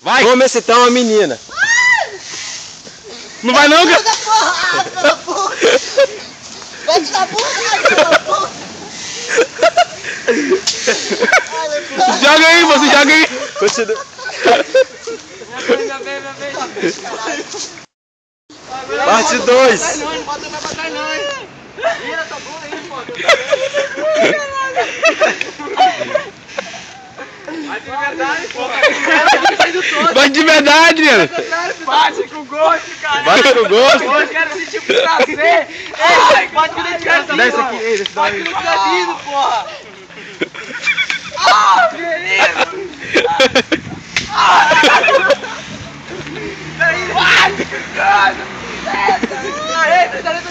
Vai! Vamos excitar uma menina. Não vai não, cara? Bate na bunda, Joga aí, você joga aí! Continua. Parte 2. Não bota mais pra trás não, hein? Vira tua bunda aí, pô. Vai de verdade, pô. Vai de verdade, Adriano! Bate com gosto, cara. Bate com gosto! Eu quero sentir o prazer. Ei, bate no dedinho. Dá isso aqui, ei, Bate no dedinho, porra. Ah, querido. Bate, cara. Aê, tá dando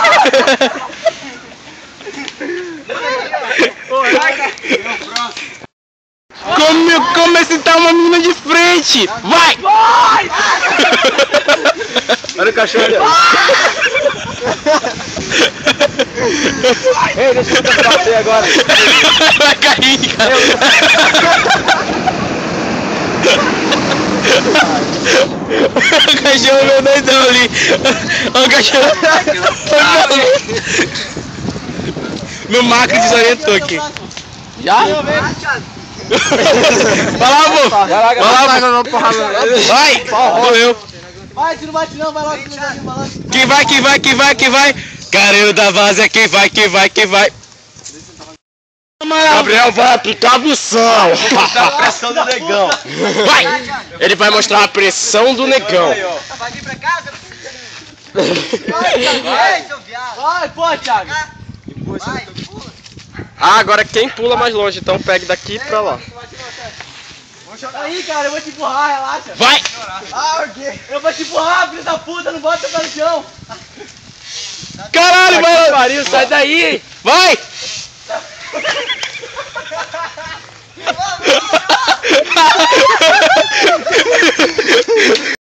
Como excitar uma menina de frente! Vai! Vai! Olha o cachorro ali. Ei, deixa eu bater agora. Vai cair, cara! O cachorro meu doidão ali! O cachorro... Meu macro desorientou aqui. Já? Vai lá, pô! Vai lá, pô! Vai! Morreu! Vai, tu não bate não, vai logo. Quem vai? Garoto da Várzea, quem vai? Gabriel vai aplicar a missão. A pressão do negão. Vai! Ele vai mostrar a pressão do negão. Vai vir pra casa? Vai, seu viado. Vai, pô, Thiago. Vai, pula. Ah, agora quem pula mais longe, então pegue daqui pra lá. Aí, cara, eu vou te empurrar, relaxa. Vai! Ah, o quê? Eu vou te empurrar, filho da puta, não bota o pé no chão. Caralho, vai! Pariu, sai daí! Vai!